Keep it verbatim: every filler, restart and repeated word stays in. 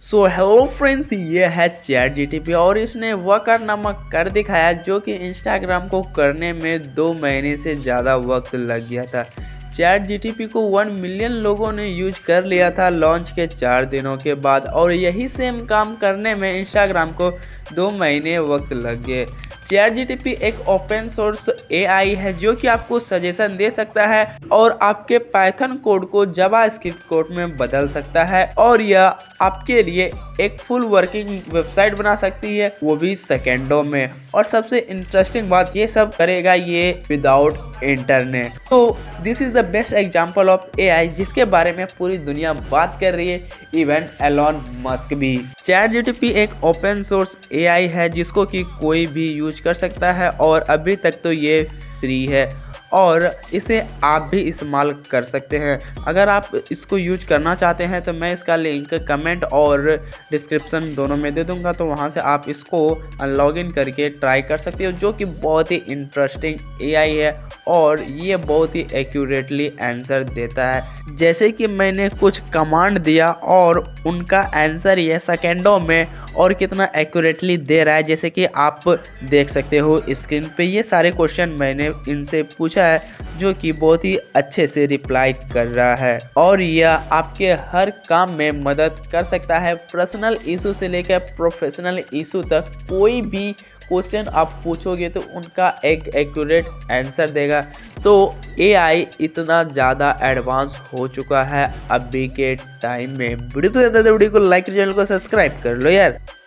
So hello friends, ये है chat GTP और इसने वह कारनामा कर दिखाया जो कि इंस्टाग्राम को करने में दो महीने से ज़्यादा वक्त लग गया था। चैट जीटीपी को वन मिलियन लोगों ने यूज कर लिया था लॉन्च के चार दिनों के बाद, और यही सेम काम करने में इंस्टाग्राम को दो महीने वक्त लग गए। चैट जीटीपी एक ओपन सोर्स एआई है जो कि आपको सजेशन दे सकता है और आपके पाइथन कोड को जावास्क्रिप्ट कोड में बदल सकता है, और यह आपके लिए एक फुल वर्किंग वेबसाइट बना सकती है, वो भी सेकेंडों में। और सबसे इंटरेस्टिंग बात, ये सब करेगा ये विदाउट इंटरनेट। तो this is the best example of AI जिसके बारे में पूरी दुनिया बात कर रही है, इवन एलॉन मस्क भी। चैट जीटीपी एक ओपन सोर्स एआई है जिसको कि कोई भी यूज कर सकता है, और अभी तक तो ये फ्री है और इसे आप भी इस्तेमाल कर सकते हैं। अगर आप इसको यूज करना चाहते हैं तो मैं इसका लिंक कमेंट और डिस्क्रिप्शन दोनों में दे दूंगा, तो वहां से आप इसको लॉगिन करके ट्राई कर सकते हो, जो कि बहुत ही इंटरेस्टिंग एआई है और ये बहुत ही एक्यूरेटली आंसर देता है। जैसे कि मैंने कुछ कमांड दिया और उनका आंसर ये सेकेंडों में और कितना एक्यूरेटली दे रहा है, जैसे कि आप देख सकते हो स्क्रीन पे। ये सारे क्वेश्चन मैंने इनसे पूछा है जो कि बहुत ही अच्छे से रिप्लाई कर रहा है, और यह आपके हर काम में मदद कर सकता है। पर्सनल इशू से लेकर प्रोफेशनल इशू तक कोई भी क्वेश्चन आप पूछोगे तो उनका एक एक्यूरेट आंसर देगा। तो एआई इतना ज़्यादा एडवांस हो चुका है अभी के टाइम में। वीडियो को वीडियो को लाइक, चैनल को सब्सक्राइब कर लो यार।